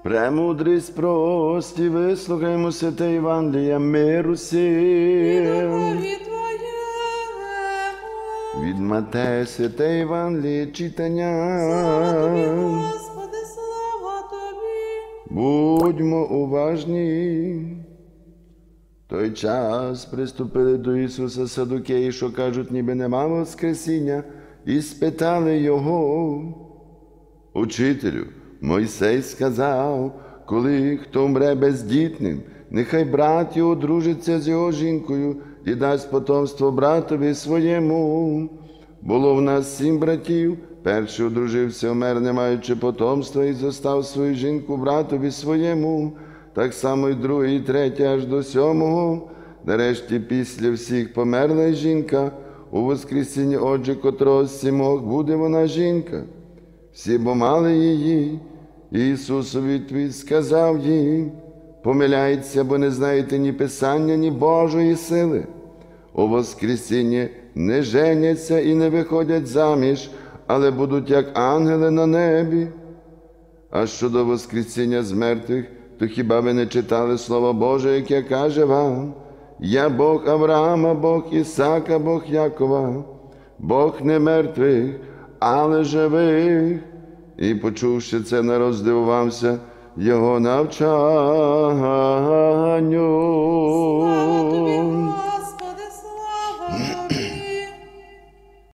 Премудрість прості, вислухаймо святе Євангелія миру всім. Від Матея святе Євангеліє читання. Слава тобі, Господи, слава тобі. Будьмо уважні. В той час приступили до Ісуса садукеї, що кажуть, ніби нема воскресіння, і спитали Його: Учителю, Мойсей сказав, коли хто вмре бездітним, нехай брат його одружиться з його жінкою і дасть потомство братові своєму. Було в нас 7 братів, перший одружився, вмер, не маючи потомства, і зостав свою жінку братові своєму. Так само і другий, і третій, аж до 7-го. Нарешті після всіх померла й жінка, у воскресінні, отже, котрого з 7 буде вона жінка. Всі бо мали її. Ісус у відповідь сказав їм: помиляється, бо не знаєте ні Писання, ні Божої сили. У воскресінні не женяться і не виходять заміж, але будуть як ангели на небі. А щодо воскресіння з мертвих, то хіба ви не читали Слово Боже, яке каже вам: «Я Бог Авраама, Бог Ісака, Бог Якова, Бог не мертвих, але живих». І, почувши це, народ здивувався Його навчанню. Слава тобі,